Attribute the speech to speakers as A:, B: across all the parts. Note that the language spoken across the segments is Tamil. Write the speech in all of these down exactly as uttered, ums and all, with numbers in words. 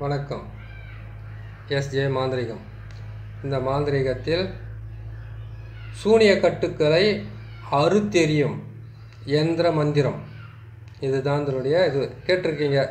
A: வணக்கம். எஸ்ஜே மாந்திரிகம். இந்த மாந்திரிகத்தில் சூனிய கட்டுக்களை அறுத்தெறியும் யந்திர மந்திரம் இதுதான் இதனுடைய இது கேட்டிருக்கீங்க.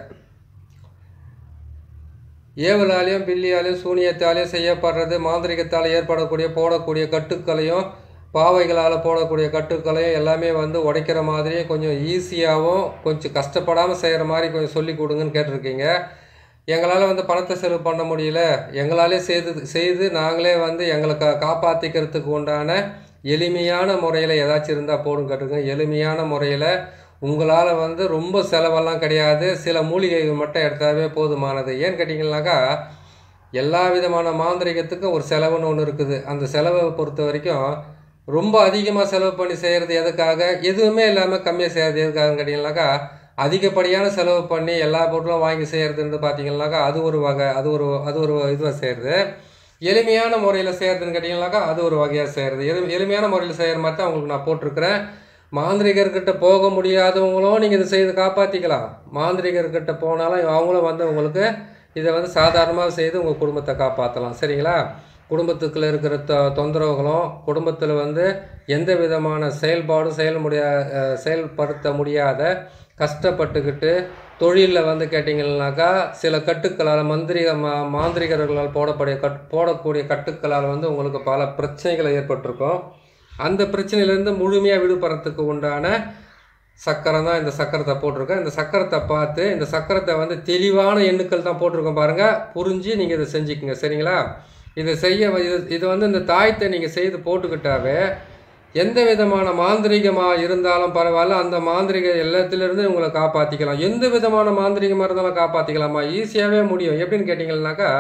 A: ஏவலாலையும் பில்லியாலையும் சூனியத்தாலையும் செய்யப்படுறது, மாந்திரிகத்தால் ஏற்படக்கூடிய போடக்கூடிய கட்டுக்களையும் பாவைகளால் போடக்கூடிய கட்டுக்களையும் எல்லாமே வந்து உடைக்கிற மாதிரி கொஞ்சம் ஈஸியாகவும் கொஞ்சம் கஷ்டப்படாமல் செய்கிற மாதிரி கொஞ்சம் சொல்லி கொடுங்கன்னு கேட்டிருக்கீங்க. எங்களால் வந்து பணத்தை செலவு பண்ண முடியல, எங்களாலே செய்து செய்து நாங்களே வந்து எங்களை கா காப்பாற்றிக்கிறதுக்கு உண்டான எளிமையான முறையில் ஏதாச்சும் இருந்தால் போடும் கேட்டிருக்கேன். எளிமையான முறையில் உங்களால் வந்து ரொம்ப செலவெல்லாம் கிடையாது, சில மூலிகைகள் மட்டும் எடுத்தாவே போதுமானது. ஏன்னு கேட்டிங்கன்னாக்கா எல்லா விதமான மாந்திரிகத்துக்கும் ஒரு செலவுன்னு ஒன்று இருக்குது. அந்த செலவை பொறுத்த வரைக்கும் ரொம்ப அதிகமாக செலவு பண்ணி செய்கிறது எதுக்காக, எதுவுமே இல்லாமல் கம்மியாக செய்கிறது எதுக்காகன்னு கேட்டிங்கனாக்கா அதிகப்படியான செலவு பண்ணி எல்லா பொருளும் வாங்கி செய்கிறதுன்னு பார்த்தீங்கன்னாக்கா அது ஒரு வகை, அது ஒரு அது ஒரு இதுவாக செய்கிறது. எளிமையான முறையில் செய்கிறதுன்னு கேட்டிங்கனாக்கா அது ஒரு வகையாக செய்கிறது. எளி எளிமையான முறையில் செய்கிற மாதிரி தான் உங்களுக்கு நான் போட்டிருக்கிறேன். மாந்திரிகர்கிட்ட போக முடியாதவங்களும் நீங்கள் இதை செய்து காப்பாற்றிக்கலாம். மாந்திரிகர்கிட்ட போனாலும் அவங்களும் வந்து உங்களுக்கு இதை வந்து சாதாரணமாக செய்து உங்கள் குடும்பத்தை காப்பாற்றலாம். சரிங்களா? குடும்பத்துக்குள்ளே இருக்கிற தொ தொந்தரவுகளும் குடும்பத்தில் வந்து எந்த விதமான செயல்பாடும் செயல் முடியா செயல்படுத்த முடியாத கஷ்டப்பட்டுக்கிட்டு தொழிலில் வந்து கேட்டிங்கன்னாக்கா சில கட்டுக்களால் மந்திரிக மா மாந்திரிகர்களால் போடக்கூடிய கட் போடக்கூடிய கட்டுக்களால் வந்து உங்களுக்கு பல பிரச்சனைகள் ஏற்பட்டிருக்கும். அந்த பிரச்சனையிலேருந்து முழுமையாக விடுபடுறதுக்கு உண்டான சக்கரம் தான் இந்த சக்கரத்தை போட்டிருக்கேன். இந்த சக்கரத்தை பார்த்து இந்த சக்கரத்தை வந்து தெளிவான எண்ணுக்கள் தான் போட்டிருக்கோம் பாருங்கள், புரிஞ்சு நீங்கள் இதை செஞ்சுக்கோங்க. சரிங்களா? இதை செய்ய இது இது வந்து இந்த தாயத்தை நீங்கள் செய்து போட்டுக்கிட்டாவே எந்த விதமான மாந்திரிகமாக இருந்தாலும் பரவாயில்ல, அந்த மாந்திரிக எல்லாத்திலிருந்து உங்களை காப்பாற்றிக்கலாம். எந்த விதமான மாந்திரிகமாக இருந்தாலும் காப்பாற்றிக்கலாமா? ஈஸியாகவே முடியும். எப்படின்னு கேட்டிங்கன்னாக்கா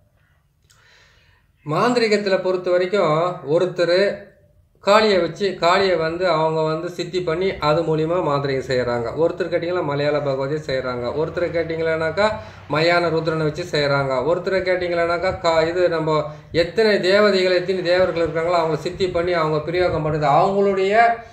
A: மாந்திரிகத்தில் பொறுத்த வரைக்கும் ஒருத்தர் காளியை வச்சு காளியை வந்து அவங்க வந்து சித்தி பண்ணி அது மூலிமா மாந்திரிகம் செய்கிறாங்க. ஒருத்தர் கேட்டிங்கன்னா மலையாள பகவதியை செய்கிறாங்க. ஒருத்தர் கேட்டிங்களானாக்கா மயான ருத்ரனை வச்சு செய்கிறாங்க. ஒருத்தர் கேட்டிங்களானாக்கா கா இது நம்ம எத்தனை தேவதைகள் எத்தனை தேவர்கள் இருக்காங்களோ அவங்கள சித்தி பண்ணி அவங்க பிரயோகம் பண்ணுறது, அவங்களுடைய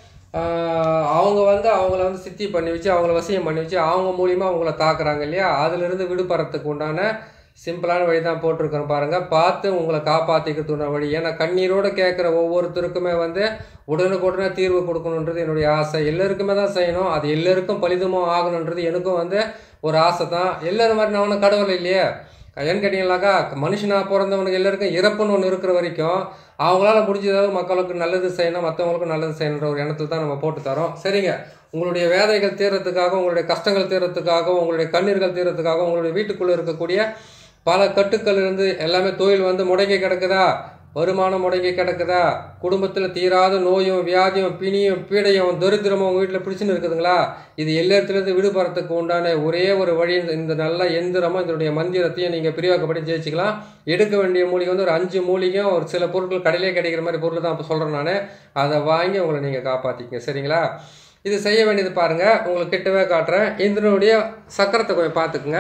A: அவங்க வந்து அவங்கள வந்து சித்தி பண்ணி வச்சு அவங்கள வசியம் பண்ணி வச்சு அவங்க மூலிமா அவங்கள தாக்குறாங்க இல்லையா? அதிலிருந்து விடுபடுறதுக்கு உண்டான சிம்பிளான வழி தான் போட்டிருக்கிறோம் பாருங்கள். பார்த்து உங்களை காப்பாற்றிக்கிறதுன வழி. ஏன்னா கண்ணீரோடு கேட்குற ஒவ்வொருத்தருக்குமே வந்து உடனுக்குடனே தீர்வு கொடுக்கணுன்றது என்னுடைய ஆசை. எல்லாருக்குமே தான் செய்யணும், அது எல்லாருக்கும் பலிதமும் ஆகணுன்றது எனக்கும் வந்து ஒரு ஆசை தான். எல்லோரும் மாதிரி நான் ஒன்றும் கடவுள் இல்லையே. ஏன்னு கேட்டிங்கனாக்கா மனுஷனாக பிறந்தவனுக்கு எல்லாருக்கும் இறப்புன்னு ஒன்று இருக்கிற வரைக்கும் அவங்களால முடிஞ்சதாவது மக்களுக்கு நல்லது செய்யணும், மற்றவங்களுக்கும் நல்லது செய்யணுன்ற ஒரு எண்ணத்தில் தான் நம்ம போட்டு தரோம். சரிங்க, உங்களுடைய வேதனைகள் தீர்றதுக்காக, உங்களுடைய கஷ்டங்கள் தீர்றதுக்காக, உங்களுடைய கண்ணீர்கள் தீர்றதுக்காக, உங்களுடைய வீட்டுக்குள்ளே இருக்கக்கூடிய பல கட்டுக்கள் இருந்து எல்லாமே தொழில் வந்து முடங்கி கிடக்குதா, வருமானம் முடங்கி கிடக்குதா, குடும்பத்தில் தீராத நோயும் வியாதியும் பிணியும் பீடையும் தரித்திரமும் உங்கள் வீட்டில் பிடிச்சுன்னு இருக்குதுங்களா, இது எல்லாத்துலேருந்து விடுபடுறதுக்கு உண்டான ஒரே ஒரு வழி இந்த நல்ல எந்திரமும் இதனுடைய மந்திரத்தையும் நீங்கள் பிரிவாக்கப்படி ஜெயிச்சிக்கலாம். எடுக்க வேண்டிய மூலிகை வந்து ஒரு அஞ்சு மூலிகையும் ஒரு சில பொருட்கள் கடையிலே கிடைக்கிற மாதிரி பொருள் தான் இப்போ சொல்கிறேன் நான். அதை வாங்கி உங்களை நீங்கள் காப்பாற்றிக்கங்க. சரிங்களா? இது செய்ய வேண்டியது பாருங்கள், உங்களுக்கு கிட்டவே காட்டுறேன். இதனுடைய சக்கரத்தை கொஞ்சம் பார்த்துக்குங்க.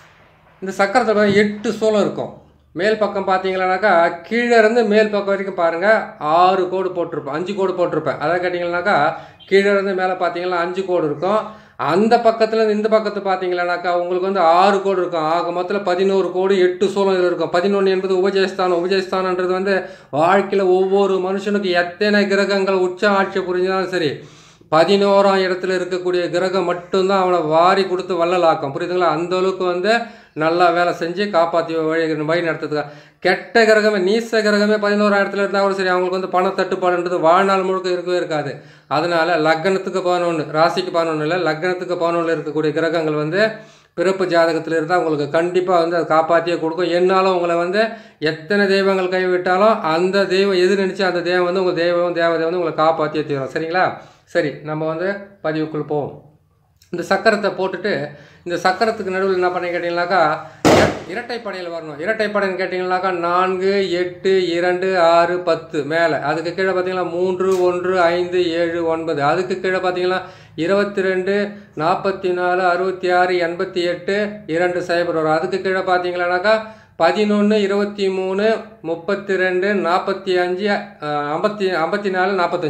A: இந்த சக்கரத்தோட எட்டு சோளம் இருக்கும். மேல் பக்கம் பார்த்தீங்கன்னாக்கா கீழே இருந்து மேல் பக்கம் வரைக்கும் பாருங்கள் ஆறு கோடு போட்டிருப்பேன், அஞ்சு கோடு போட்டிருப்பேன். அதை கேட்டிங்கன்னாக்கா கீழே இருந்து மேலே பார்த்தீங்கன்னா அஞ்சு கோடு இருக்கும். அந்த பக்கத்தில் இந்த பக்கத்து பார்த்தீங்கன்னாக்கா உங்களுக்கு வந்து ஆறு கோடு இருக்கும். ஆக மொத்தத்தில் பதினோரு கோடு எட்டு சோளம் இதில் இருக்கும். பதினொன்று என்பது உபஜயஸ்தானம். உபஜயஸ்தானன்றது வந்து வாழ்க்கையில் ஒவ்வொரு மனுஷனுக்கு எத்தனை கிரகங்கள் உச்ச ஆட்சி புரிஞ்சாலும் சரி பதினோராம் இடத்துல இருக்கக்கூடிய கிரகம் மட்டும்தான் அவனை வாரி கொடுத்து வள்ளலாக்கும். புரியுதுங்களா? அந்த அளவுக்கு வந்து நல்லா வேலை செஞ்சு காப்பாற்றி வழி வழி நடத்துறதுக்காக. கெட்ட கிரகமே நீச கிரகமே பதினோராம் இடத்துல இருந்தால் கூட சரி அவங்களுக்கு வந்து பண தட்டுப்பாடுன்றது வாழ்நாள் முழுக்க இருக்கவே இருக்காது. அதனால் லக்னத்துக்கு பதினொன்று, ராசிக்கு பதினொன்று இல்லை, லக்னத்துக்கு பதினொன்றில் இருக்கக்கூடிய கிரகங்கள் வந்து பிறப்பு ஜாதகத்தில் இருந்தால் உங்களுக்கு கண்டிப்பாக வந்து அது காப்பாற்றியே கொடுக்கும். என்னாலும் உங்களை வந்து எத்தனை தெய்வங்கள் கைவிட்டாலும் அந்த தெய்வம் எது நினச்சி அந்த தெய்வம் வந்து உங்கள் தெய்வம் தேவதை வந்து உங்களை காப்பாற்றியே தீரும். சரிங்களா? சரி, நம்ம வந்து பதிவுக்குள் போவோம். இந்த சக்கரத்தை போட்டுட்டு இந்த சக்கரத்துக்கு நடுவில் என்ன பண்ணி கேட்டிங்கனாக்கா இரட்டைப்படையில் வரணும். இரட்டைப்படைன்னு கேட்டிங்கனாக்கா நான்கு எட்டு இரண்டு ஆறு பத்து மேலே, அதுக்கு கீழே பார்த்தீங்கன்னா மூன்று ஒன்று ஐந்து ஏழு ஒன்பது, அதுக்கு கீழே பார்த்தீங்கன்னா இருபத்தி ரெண்டு நாற்பத்தி நாலு அறுபத்தி ஆறு எண்பத்தி எட்டு இரண்டு சைபர் வரும். அதுக்கு கீழே பார்த்தீங்கன்னாக்கா பதினொன்று இருபத்தி மூணு முப்பத்தி ரெண்டு நாற்பத்தி அஞ்சு ஐம்பத்தி ஐம்பத்தி நாலு நாற்பத்தஞ்சு வரும்.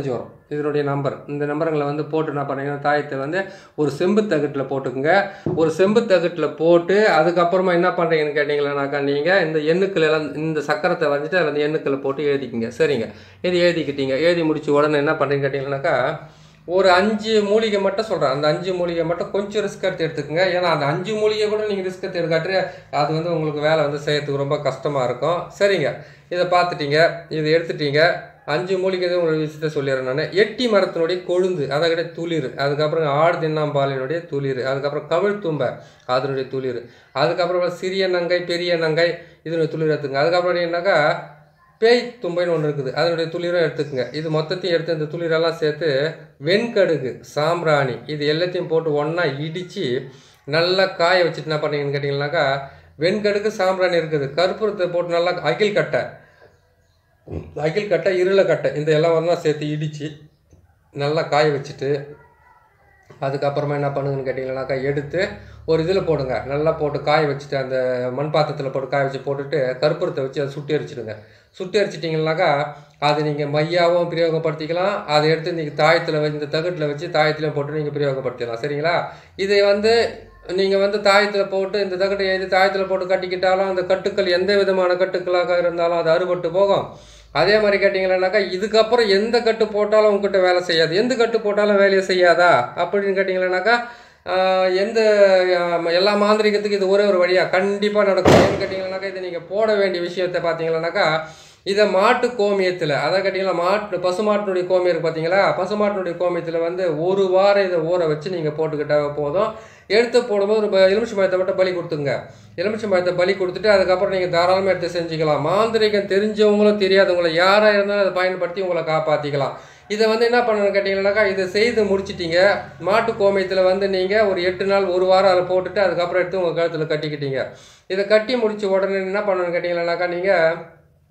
A: இதனுடைய நம்பர். இந்த நம்பருங்களை வந்து போட்டு என்ன பண்ணீங்கன்னா தாயத்தை வந்து ஒரு செம்பு தகட்டில் போட்டுக்குங்க. ஒரு செம்பு தகட்டில் போட்டு அதுக்கப்புறமா என்ன பண்ணுறீங்கன்னு கேட்டிங்களானாக்கா நீங்கள் இந்த எண்ணுக்கள் எல்லாம் இந்த சக்கரத்தை வந்துட்டு அதில் அந்த எண்ணுக்களை போட்டு எழுதிக்கிங்க. சரிங்க, இது எழுதிக்கிட்டீங்க. எழுதி முடிச்சு உடனே என்ன பண்ணுறீங்கன்னு கேட்டிங்கன்னாக்கா ஒரு அஞ்சு மூலிகை மட்டும் சொல்கிறேன். அந்த அஞ்சு மூலிகை மட்டும் கொஞ்சம் ரிஸ்க் எடுத்து எடுத்துக்கங்க. ஏன்னா அந்த அஞ்சு மூலிகை கூட நீங்கள் ரிஸ்க் எடுத்து எடுக்காட்டு அது வந்து உங்களுக்கு வேலை வந்து செய்யறதுக்கு ரொம்ப கஷ்டமாக இருக்கும். சரிங்க, இதை பார்த்துட்டீங்க, இதை எடுத்துட்டீங்க. அஞ்சு மூலிகை உங்களுக்கு விஷயத்த சொல்லிடுறேன் நான். எட்டி மரத்தினுடைய கொழுந்து, அதை கிட்ட துளிர், அதுக்கப்புறம் ஆடு தின்னாம்பாலினுடைய துளிர், அதுக்கப்புறம் கவிழ் தும்பை அதனுடைய துளிர், அதுக்கப்புறம் சிறிய நங்கை பெரிய நங்கை இதனுடைய துளிர் எடுத்துங்க. அதுக்கப்புறம் என்னன்னாக்கா பேய் தும்பைன்னு ஒன்று இருக்குது, அதனுடைய துளிரும் எடுத்துக்கங்க. இது மொத்தத்தையும் எடுத்து இந்த துளிரெல்லாம் சேர்த்து வெண்கடுகு சாம்பிராணி இது எல்லாத்தையும் போட்டு ஒன்றா இடித்து நல்லா காய வச்சுட்டு என்ன பண்ணீங்கன்னு கேட்டிங்கன்னாக்கா வெண்கடுகு சாம்பிராணி இருக்குது, கற்பூரத்தை போட்டு நல்லா அகில் கட்டை அகில் கட்டை இருளை கட்டை இந்த எல்லாம் ஒன்றா சேர்த்து இடித்து நல்லா காய வச்சுட்டு அதுக்கப்புறமா என்ன பண்ணுங்கன்னு கேட்டிங்கன்னாக்கா எடுத்து ஒரு இதில் போடுங்க. நல்லா போட்டு காய வச்சுட்டு அந்த மண் பாத்திரத்தில் போட்டு காய வச்சு போட்டுட்டு கற்பூரத்தை வச்சு அதை சுட்டி அரிச்சிடுங்க. சுட்டி அரிச்சிட்டிங்கனாக்கா அது நீங்கள் மையாவும் பிரயோகப்படுத்திக்கலாம். அதை எடுத்து நீங்கள் தாயத்தில் வச்சு இந்த தகட்டில் வச்சு தாயத்திலையும் போட்டு நீங்கள் பிரயோகப்படுத்திக்கலாம். சரிங்களா, இதை வந்து நீங்கள் வந்து தாயத்தில் போட்டு இந்த தகட்டை எழுதி தாயத்தில் போட்டு கட்டிக்கிட்டாலும் அந்த கட்டுக்கள் எந்த விதமான கட்டுக்களாக இருந்தாலும் அது அறுபட்டு போகும். அதே மாதிரி கேட்டிங்கன்னாக்கா இதுக்கப்புறம் எந்த கட்டு போட்டாலும் உங்ககிட்ட வேலை செய்யாது. எந்த கட்டு போட்டாலும் வேலையை செய்யாதா அப்படின்னு கேட்டிங்கன்னாக்கா எந்த எல்லா மாந்திரிகத்துக்கு இது ஒரே ஒரு வழியாக கண்டிப்பாக நடக்கும். ஏன்னு கேட்டிங்கன்னாக்கா இதை நீங்கள் போட வேண்டிய விஷயத்தை பார்த்தீங்கன்னாக்கா இதை மாட்டு கோமியத்தில், அதை கேட்டிங்கன்னா மாட்டு பசுமாட்டினுடைய கோமியம் இருக்குது பார்த்தீங்களா, பசுமாட்டினுடைய கோமியத்தில் வந்து ஒரு வாரம் இதை ஊற வச்சு நீங்கள் போட்டுக்கிட்டால் போதும். எடுத்து போடும்போது ஒரு எலுமிச்சை மரத்தை மட்டும் பலி கொடுத்துங்க. எலுமிச்சை மரத்தை பலி கொடுத்துட்டு அதுக்கப்புறம் நீங்கள் தாராளமாக எடுத்து செஞ்சுக்கலாம். மாந்திரிகம் தெரிஞ்சவங்களும் தெரியாதவங்களும் யாராக இருந்தாலும் அதை பயன்படுத்தி உங்களை காப்பாற்றிக்கலாம். இதை வந்து என்ன பண்ணணும்னு கேட்டிங்கன்னாக்கா இதை செய்து முடிச்சிட்டிங்க. மாட்டு கோமியத்தில் வந்து நீங்கள் ஒரு எட்டு நாள் ஒரு வாரம் அதை போட்டுட்டு அதுக்கப்புறம் எடுத்து உங்கள் கழுத்தில் கட்டிக்கிட்டீங்க. இதை கட்டி முடித்த உடனே என்ன பண்ணணும்னு கேட்டிங்கன்னாக்கா நீங்கள்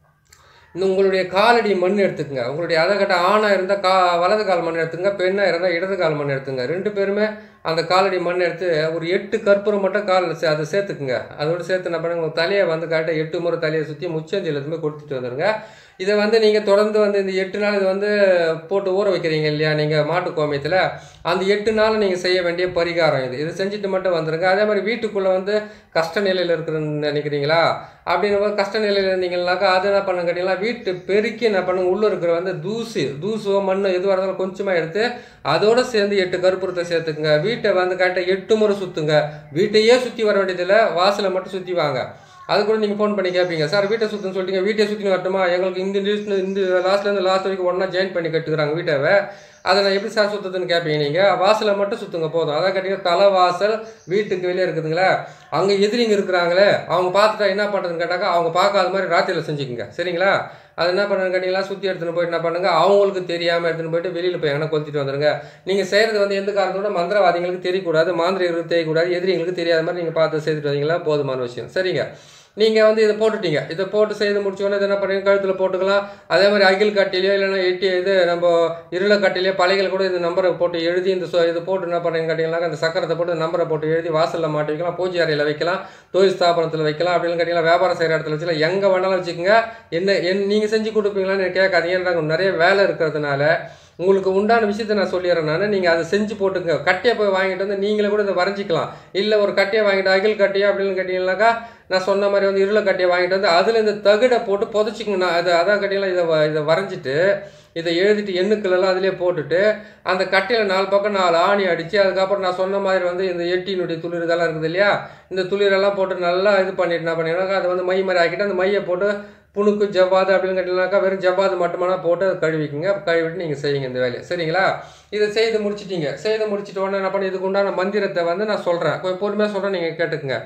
A: இந்த உங்களுடைய காலடி மண் எடுத்துக்கங்க. உங்களுடைய அதை கட்ட ஆணாக இருந்தால் கா வலது கால் மண் எடுத்துங்க, பெண்ணாக இருந்தால் இடது கால் மண் எடுத்துங்க. ரெண்டு பேருமே அந்த காலடி மண் எடுத்து ஒரு எட்டு கற்பூரம் மட்டும் காலில் அதை சேர்த்துக்குங்க. அதோடு சேர்த்து என்ன பண்ணுங்க உங்கள் தலையை வந்து கரெக்டாக எட்டு முறை தலையை சுற்றி முச்சந்தியில் எதுவுமே கொடுத்துட்டு வந்துடுங்க. இதை வந்து நீங்கள் தொடர்ந்து வந்து இந்த எட்டு நாள் இது வந்து போட்டு ஊற வைக்கிறீங்க இல்லையா நீங்கள் மாட்டு கோமியத்தில், அந்த எட்டு நாள் நீங்கள் செய்ய வேண்டிய பரிகாரம் இது. இது செஞ்சுட்டு மட்டும் வந்துடுங்க. அதே மாதிரி வீட்டுக்குள்ளே வந்து கஷ்ட நிலையில் இருக்கிறன்னு நினைக்கிறீங்களா, அப்படின்னு போது கஷ்ட நிலையில் இருந்தீங்கன்னாக்கா அது என்ன பண்ணுங்க கேட்டிங்கன்னா வீட்டு பெருக்கி என்ன பண்ணுங்க உள்ளே இருக்கிற வந்து தூசு தூசோ மண்ணோ எதுவாக இருந்தாலும் கொஞ்சமாக எடுத்து அதோடு சேர்ந்து எட்டு கற்பூரத்தை சேர்த்துக்குங்க. வீட்டை வந்து கரெக்டாக எட்டு முறை சுற்றுங்க. வீட்டையே சுற்றி வர வேண்டியதில்லை, வாசலை மட்டும் சுற்றி வாங்க. அது கூட நீங்கள் ஃபோன் பண்ணி கேட்பீங்க, சார் வீட்டை சுற்றுன்னு சொல்லிட்டீங்க, வீட்டை சுற்றின்னு வரட்டுமா, எங்களுக்கு இந்த லிஸ்ட் இந்த லாஸ்ட்லேருந்து லாஸ்ட் வரைக்கும் ஒன்றா ஜாயின் பண்ணி கட்டுக்கிறாங்க வீட்டாவை, அதை நான் எப்படி சார் சுற்றுதுன்னு கேட்பீங்க. நீங்கள் வாசலை மட்டும் சுற்றுங்க போதும். அதான் கேட்டிங்கன்னா தலை வாசல் வீட்டுக்கு வெளியே இருக்குதுங்களா, அங்கே எதிரிங்க இருக்கிறாங்களே அவங்க பார்த்துட்டா என்ன பண்ணுறதுன்னு கேட்டாக்கா அவங்க பார்க்காத மாதிரி ராத்திரியில் செஞ்சுக்குங்க. சரிங்களா, அது என்ன பண்ணுன்னு கேட்டிங்களா சுற்றி எடுத்துன்னு போயிட்டு என்ன பண்ணுங்க அவங்களுக்கு தெரியாமல் எடுத்துன்னு போயிட்டு வெளியில் போய் எங்கன்னா கொளுத்திட்டு வந்துடுங்க. நீங்கள் செய்கிறது வந்து எந்த காரணத்தோட மந்திரவாதிகளுக்கு தெரியக்கூடாது, மாந்திரிகளுக்கு தெரியக்கூடாது, எதிரிங்களுக்கு தெரியாத மாதிரி நீங்கள் பார்த்து செய்துட்டு வந்தீங்களா போதுமான விஷயம். சரிங்க, நீங்கள் வந்து இதை போட்டுட்டீங்க. இதை போட்டு செய்து முடிச்சோன்னே என்ன பண்ணுறீங்க கழுத்தில் போட்டுக்கலாம். அதே மாதிரி அகில் கட்டிலையோ இல்லைன்னா எட்டி இது நம்ம இருளை கட்டிலையோ பழைகள் கூட இந்த நம்பரை போட்டு எழுதி இந்த இது போட்டு என்ன பண்ணுறீங்க கேட்டிங்கனாக்கா அந்த சக்கரத்தை போட்டு நம்பரை போட்டு எழுதி வாசலில் மாட்டி வைக்கலாம், பூஜை அறையில் வைக்கலாம், தொழில் ஸ்தாபனத்தில் வைக்கலாம், அப்படின்னு கேட்டிங்கன்னா வியாபாரம் செய்கிற இடத்துல வச்சுக்கலாம், எங்கே வேணாலும் வச்சுக்கோங்க. என்ன என் நீங்கள் செஞ்சு கொடுப்பீங்களான்னு கேட்காதீங்க. ஏன்னா நிறைய வேலை இருக்கிறதுனால உங்களுக்கு உண்டான விஷயத்தை நான் சொல்லிடுறேன் நான். நீங்கள் அதை செஞ்சு போட்டுங்க. கட்டையை போய் வாங்கிட்டு வந்து நீங்களே கூட இதை வரைஞ்சிக்கலாம். இல்லை ஒரு கட்டையை வாங்கிட்டு அகில் கட்டையா அப்படின்னு கேட்டிங்கனாக்கா நான் சொன்ன மாதிரி வந்து இருளை கட்டையை வாங்கிட்டு வந்து அதில் இந்த தகுடை போட்டு புதைச்சிக்கங்க. நான் அதை அதான் கட்டிங்களா இதை இதை வரைஞ்சிட்டு இதை எழுதிட்டு எண்ணுக்களெல்லாம் அதிலே போட்டுட்டு அந்த கட்டையில் நாலு பக்கம் நாலு ஆணி அடித்து அதுக்கப்புறம் நான் சொன்ன மாதிரி வந்து இந்த எட்டினுடைய துளிர் இதெல்லாம் இருக்குது இல்லையா, இந்த துளிரெல்லாம் போட்டு நல்லா இது பண்ணிட்டு என்ன பண்ணிங்கனாக்கா அதை வந்து மை மாதிரி ஆக்கிட்டு அந்த மையை போட்டு புணுக்கு ஜவ்வாது அப்படின்னு கேட்டிங்கனாக்கா வெறும் ஜவ்வாது மட்டுமானா போட்டு அதை கழுவிக்குங்க. கழுவிட்டு நீங்கள் செய்யுங்க இந்த வேலையை. சரிங்களா, இதை செய்து முடிச்சிட்டிங்க. செய்து முடிச்சுட்டு உடனே என்ன பண்ணி இதுக்கு உண்டான மந்திரத்தை வந்து நான் சொல்கிறேன், கொஞ்சம் பொறுமையாக சொல்கிறேன், நீங்கள் கேட்டுக்குங்க.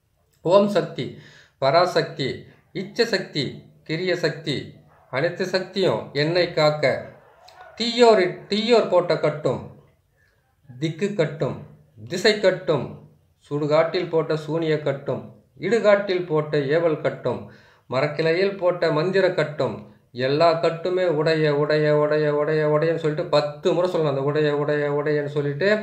A: ஓம் சக்தி, பராசக்தி, இச்ச சக்தி, கிரிய சக்தி, அனைத்து சக்தியும் என்னை காக்க, தீயோர் தீயோர் போட்ட கட்டும், திக்கு கட்டும், திசை கட்டும், சுடுகாட்டில் போட்ட சூனிய கட்டும், இடுகாட்டில் போட்ட ஏவல் கட்டும், மரக்கிளையில் போட்ட மந்திர கட்டும், எல்லா கட்டுமே உடைய உடைய உடைய உடைய உடையன்னு சொல்லிட்டு பத்து முறை சொல்லணும். அந்த உடைய உடைய உடையன்னு சொல்லிட்டு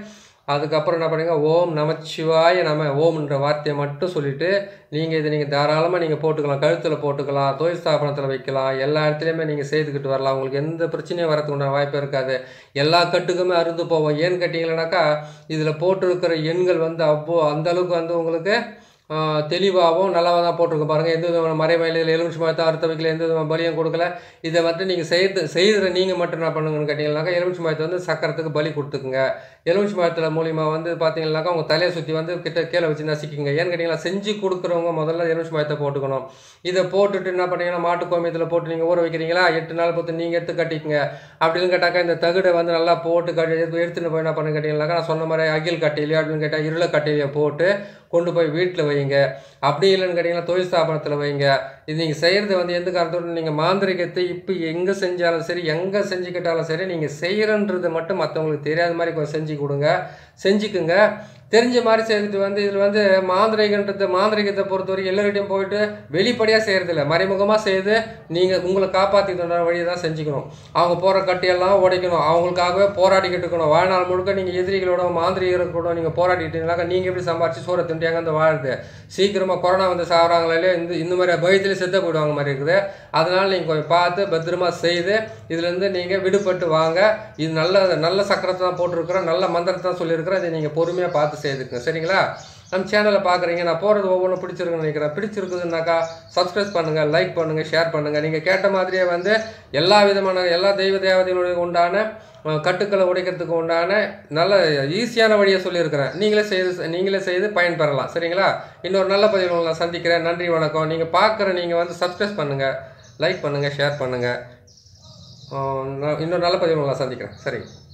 A: அதுக்கப்புறம் என்ன பண்ணுங்க, ஓம் நமச்சிவாய நம ஓம்ன்ற வார்த்தையை மட்டும் சொல்லிவிட்டு நீங்கள் இதை நீங்கள் தாராளமாக நீங்கள் போட்டுக்கலாம். கழுத்தில் போட்டுக்கலாம், தொழில் ஸ்தாபனத்தில் வைக்கலாம், எல்லா இடத்துலையுமே நீங்கள் செய்துக்கிட்டு வரலாம். உங்களுக்கு எந்த பிரச்சனையும் வரதுக்குண்டான வாய்ப்பு இருக்காது. எல்லா கட்டுக்குமே அருந்து போவோம். ஏன்னு கேட்டிங்களேனாக்கா இதில் போட்டிருக்கிற எண்கள் வந்து அவ்வளோ அந்தளவுக்கு வந்து உங்களுக்கு தெளிவாகவும் நல்லாவும் தான் போட்டிருக்க பாருங்கள். எந்த விதமான மறைமலையில் எலுமிச்சை மரத்தை அறுத்த வைக்கல, எந்த விதமான பலியும் கொடுக்கல. இதை வந்து நீங்கள் செய்து செய்கிற நீங்கள் மட்டும் என்ன பண்ணுங்கன்னு கேட்டிங்கன்னாக்கா எலுமிச்சை மரத்தை வந்து சக்கரத்துக்கு பலி கொடுத்துக்குங்க. எலுமிச்சை மரத்தில் மூலிமா வந்து பார்த்தீங்கன்னாக்கா உங்கள் தலையை சுற்றி வந்து கிட்ட கீழே வச்சு நசிக்குங்க. ஏன்னு கேட்டிங்கன்னா செஞ்சு கொடுக்குறவங்க முதல்ல எலுமிச்சை மரத்தை போட்டுக்கணும். இதை போட்டுட்டு என்ன பண்ணீங்கன்னா மாட்டு கோமியத்தில் போட்டு நீங்கள் ஊற வைக்கிறீங்களா, எட்டு நாள் பொறுத்து நீங்கள் எடுத்து கட்டிக்குங்க. அப்படின்னு கேட்டாக்கா இந்த தகுடை வந்து நல்லா போட்டு கட்டி எடுத்துகிட்டு போய் என்ன பண்ணு கேட்டிங்கன்னாக்கா நான் சொன்ன மாதிரி அகில் கட்டையிலையோ அப்படின்னு கேட்டால் இருளை கட்டையிலையோ போட்டு கொண்டு போய் வீட்டில் வைங்க. அப்படி இல்லைன்னு கேட்டிங்கன்னா தொழில் ஸ்தாபனத்தில் வைங்க. இது நீங்கள் செய்கிறது வந்து எந்த காரணத்தோடு நீங்கள் மாந்திரிகத்தை இப்போ எங்கே செஞ்சாலும் சரி, எங்கே செஞ்சுக்கிட்டாலும் சரி, நீங்கள் செய்கிறன்றது மட்டும் மற்றவங்களுக்கு தெரியாத மாதிரி கொஞ்சம் செஞ்சு கொடுங்க, செஞ்சுக்குங்க. தெரிஞ்ச மாதிரி செய்துட்டு வந்து இதில் வந்து மாந்திரிகன்றது மாந்திரிகத்தை பொறுத்த வரைக்கும் எல்லோருடையும் போயிட்டு வெளிப்படையாக செய்கிறதில்ல, மறைமுகமாக செய்து நீங்கள் உங்களை காப்பாற்றிக்கிற வழியை தான் செஞ்சுக்கணும். அவங்க போகிற கட்டியெல்லாம் உடைக்கணும், அவங்களுக்காகவே போராடிக்கிட்டு இருக்கணும். வாழ்நாள் முழுக்க நீங்கள் எதிரிகளோட மாந்திரிகளோட நீங்கள் போராடிக்கிட்டீங்கன்னாக்கா நீங்கள் எப்படி சம்பாரிச்சு சோறை திண்டு எங்கே வந்து வாழுது? சீக்கிரமாக கொரோனா வந்து சாப்பிட்றாங்களே, இந்த இந்த மாதிரி பயத்துலேயே செத்த போயிடுவாங்க மாதிரி இருக்குது. அதனால் நீங்கள் கொஞ்சம் பார்த்து பத்திரமா செய்து இதுலேருந்து நீங்கள் விடுபட்டு வாங்க. இது நல்ல நல்ல சக்கரத்தை தான் போட்டிருக்கிறோம், நல்ல மந்திரத்தை தான் சொல்லியிருக்கிறோம். இதை நீங்கள் பொறுமையாக பார்த்து செய்துக்குங்க. சரிங்களா? நம்ம சேனலை பார்க்குறீங்க, நான் போகிறது ஒவ்வொன்றும் பிடிச்சிருக்குன்னு நினைக்கிறேன். பிடிச்சிருக்குதுன்னாக்கா சப்ஸ்கிரைப் பண்ணுங்கள், லைக் பண்ணுங்கள், ஷேர் பண்ணுங்கள். நீங்கள் கேட்ட மாதிரியே வந்து எல்லா விதமான எல்லா தெய்வ தேவதைகளுடைய உண்டான கட்டுக்களை உடைக்கிறதுக்கு உண்டான நல்ல ஈஸியான வழியை சொல்லியிருக்கிறேன். நீங்களே செய்து நீங்களே செய்து பயன்பெறலாம். சரிங்களா? இன்னொரு நல்ல பதிவில் உங்களை சந்திக்கிறேன். நன்றி, வணக்கம். நீங்கள் பார்க்குற நீங்கள் வந்து சப்ஸ்கிரைப் பண்ணுங்கள், லைக் பண்ணுங்கள், ஷேர் பண்ணுங்கள். இன்னொரு நல்ல பதிவில் உங்களை சந்திக்கிறேன். சரி.